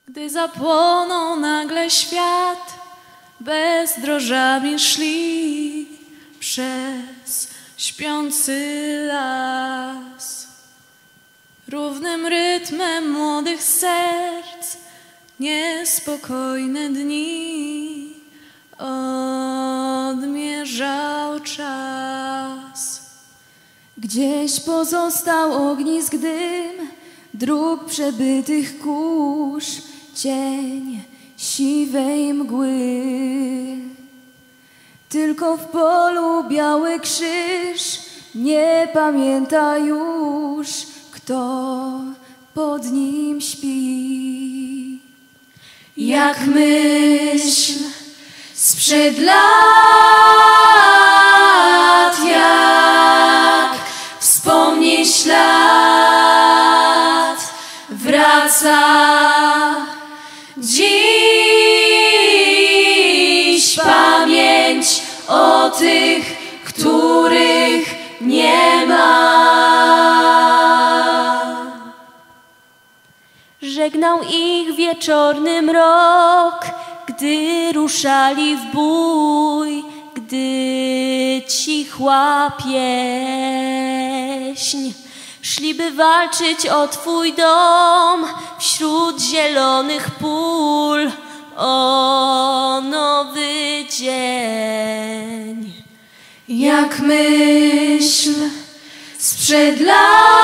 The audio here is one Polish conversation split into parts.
Gdy zapłonął nagle świat, bezdrożami szli przez śpiący las. Równym rytmem młodych serc niespokojne dni odmierzał czas. Gdzieś pozostał ognisk dym dróg przebytych kurz, cień siwej mgły. Tylko w polu biały krzyż nie pamięta już, kto pod nim śpi. Jak myśl sprzed lat, jak wspomnień ślad wraca dziś pamięć o tych, których nie ma. Żegnał ich wieczorny mrok, gdy ruszali w bój, gdy cichła pieśń. Szliby walczyć o Twój dom wśród zielonych pól, o nowy dzień. Jak myśl sprzed lat,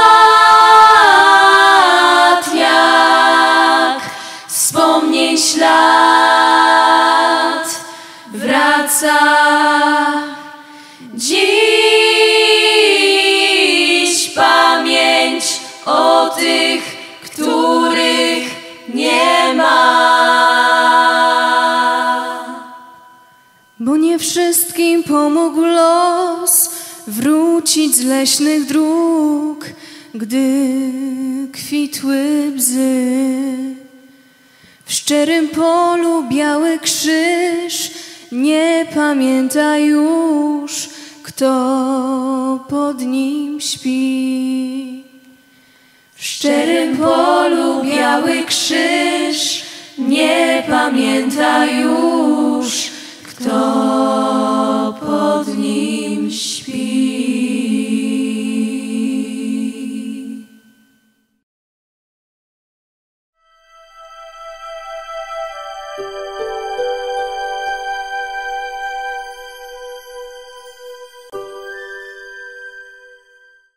jak wspomnień ślad wraca dziś pamięć o tych, których nie ma. Bo nie wszystkim pomógł los wrócić z leśnych dróg, gdy kwitły bzy. W szczerym polu biały krzyż nie pamięta już, kto pod nim śpi. W szczerym polu biały krzyż nie pamięta już, kto pod nim